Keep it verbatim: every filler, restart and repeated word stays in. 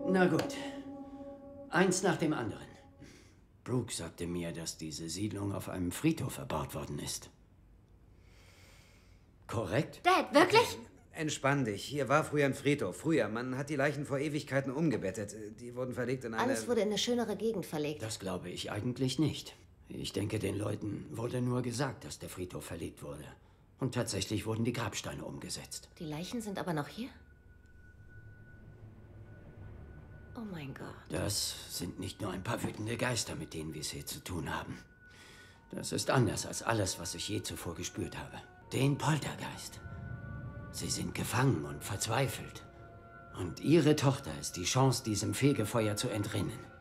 Na gut. Eins nach dem anderen. Brooke sagte mir, dass diese Siedlung auf einem Friedhof erbaut worden ist. Korrekt? Dad, wirklich? Entspann dich. Hier war früher ein Friedhof. Früher. Man hat die Leichen vor Ewigkeiten umgebettet. Die wurden verlegt in eine... Alles wurde in eine schönere Gegend verlegt. Das glaube ich eigentlich nicht. Ich denke, den Leuten wurde nur gesagt, dass der Friedhof verlegt wurde. Und tatsächlich wurden die Grabsteine umgesetzt. Die Leichen sind aber noch hier? Oh mein Gott. Das sind nicht nur ein paar wütende Geister, mit denen wir es hier zu tun haben. Das ist anders als alles, was ich je zuvor gespürt habe. Den Poltergeist. Sie sind gefangen und verzweifelt. Und ihre Tochter ist die Chance, diesem Fegefeuer zu entrinnen.